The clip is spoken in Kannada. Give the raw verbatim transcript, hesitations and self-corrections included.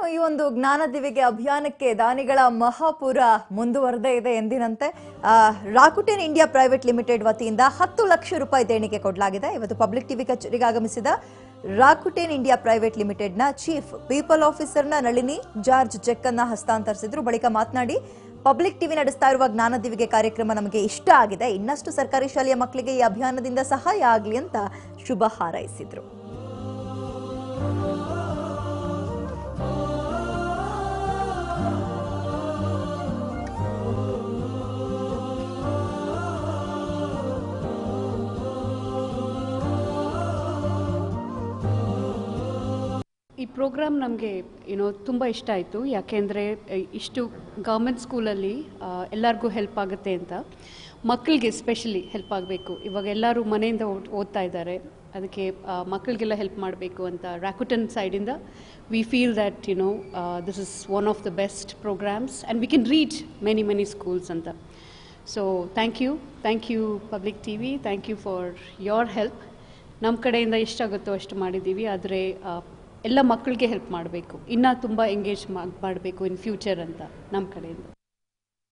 ಈ ಒಂದು ಜ್ಞಾನ ದಿವಿಗೆ ಅಭಿಯಾನಕ್ಕೆ ದಾನಿಗಳ ಮಹಾಪುರ ಮುಂದುವರೆದೇ ಇದೆ ಎಂದಿನಂತೆ ರಾಕುಟೆನ್ ಇಂಡಿಯಾ ಪ್ರೈವೇಟ್ ಲಿಮಿಟೆಡ್ ವತಿಯಿಂದ ಹತ್ತು ಲಕ್ಷ ರೂಪಾಯಿ ದೇಣಿಗೆ ಕೊಡಲಾಗಿದೆ. ಇವತ್ತು ಪಬ್ಲಿಕ್ ಟಿವಿ ಕಚೇರಿಗೆ ಆಗಮಿಸಿದ ರಾಕುಟೆನ್ ಇಂಡಿಯಾ ಪ್ರೈವೇಟ್ ಲಿಮಿಟೆಡ್ನ ಚೀಫ್ ಪೀಪಲ್ ಆಫೀಸರ್ನ ನಳಿನಿ ಜಾರ್ಜ್ ಚೆಕ್ ಅನ್ನು ಹಸ್ತಾಂತರಿಸಿದ್ರು. ಬಳಿಕ ಮಾತನಾಡಿ ಪಬ್ಲಿಕ್ ಟಿವಿ ನಡೆಸ್ತಾ ಇರುವ ಜ್ಞಾನ ದಿವಿಗೆ ಕಾರ್ಯಕ್ರಮ ನಮಗೆ ಇಷ್ಟ ಆಗಿದೆ, ಇನ್ನಷ್ಟು ಸರ್ಕಾರಿ ಶಾಲೆಯ ಮಕ್ಕಳಿಗೆ ಈ ಅಭಿಯಾನದಿಂದ ಸಹಾಯ ಆಗಲಿ ಅಂತ ಶುಭ ಹಾರೈಸಿದ್ರು. ಈ ಪ್ರೋಗ್ರಾಮ್ ನಮಗೆ ಏನೋ ತುಂಬ ಇಷ್ಟ ಆಯಿತು. ಯಾಕೆಂದರೆ ಇಷ್ಟು ಗೌರ್ಮೆಂಟ್ ಸ್ಕೂಲಲ್ಲಿ ಎಲ್ಲರಿಗೂ ಹೆಲ್ಪ್ ಆಗುತ್ತೆ ಅಂತ, ಮಕ್ಕಳಿಗೆ ಸ್ಪೆಷಲಿ ಹೆಲ್ಪ್ ಆಗಬೇಕು. ಇವಾಗ ಎಲ್ಲರೂ ಮನೆಯಿಂದ ಓದ್ತಾ ಇದ್ದಾರೆ, ಅದಕ್ಕೆ ಮಕ್ಕಳಿಗೆಲ್ಲ ಹೆಲ್ಪ್ ಮಾಡಬೇಕು ಅಂತ ರಾಕುಟೆನ್ ಸೈಡಿಂದ we feel that you know this is one of the best programmes and we can reach many many schools ಅಂತ. So thank you thank you public T V, thank you for your help. ನಮ್ಮ ಕಡೆಯಿಂದ ಎಷ್ಟಾಗುತ್ತೋ ಅಷ್ಟು ಮಾಡಿದ್ದೀವಿ, ಆದರೆ ಎಲ್ಲ ಮಕ್ಕಳಿಗೆ ಹೆಲ್ಪ್ ಮಾಡಬೇಕು, ಇನ್ನೂ ತುಂಬ ಎಂಗೇಜ್ ಮಾಡಬೇಕು ಇನ್ ಫ್ಯೂಚರ್ ಅಂತ ನಮ್ಮ ಕಡೆಯಿಂದ.